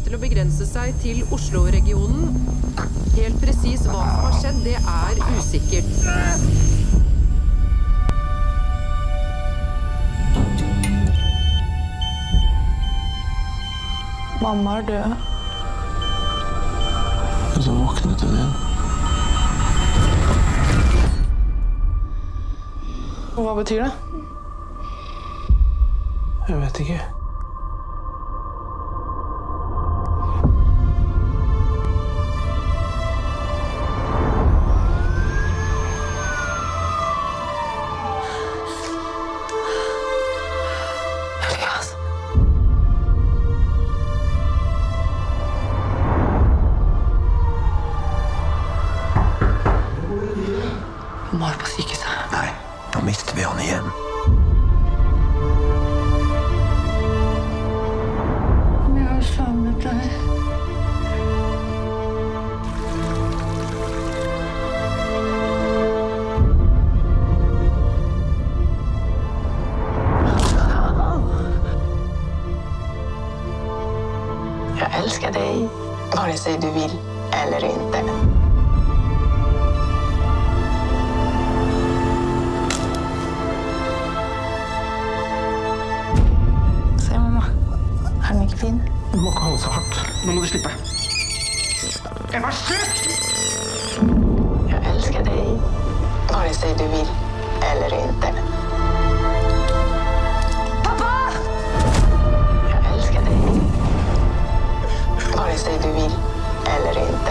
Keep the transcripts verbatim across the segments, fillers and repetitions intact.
til å begrense seg til Oslo-regionen. Helt presis hva som har skjedd, det er usikkert. Mamma er død. Og så våknet hun igjen. Hva betyr det? Jeg vet ikke. Elias. Mamma er på sykehuset. Nei, nå mister vi han igjen. Jeg har savnet deg. Jag älskar dig, vare sig du vill eller inte. Se, mamma. Er den ikke fin? Du må ikke holde så hardt. Nå må du slippe. Ebba, slutt! Jag älskar dig, vare sig du vill eller inte. Pappa! Jag älskar dig, vare sig du vill eller inte.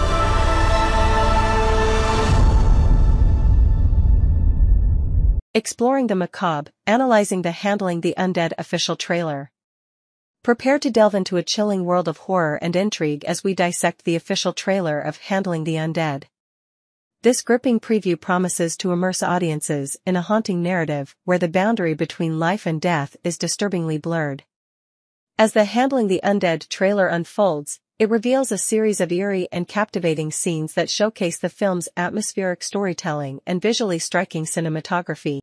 Exploring the macabre, analyzing the Handling the Undead official trailer. Prepare to delve into a chilling world of horror and intrigue as we dissect the official trailer of Handling the Undead. This gripping preview promises to immerse audiences in a haunting narrative where the boundary between life and death is disturbingly blurred. As the Handling the Undead trailer unfolds, it reveals a series of eerie and captivating scenes that showcase the film's atmospheric storytelling and visually striking cinematography.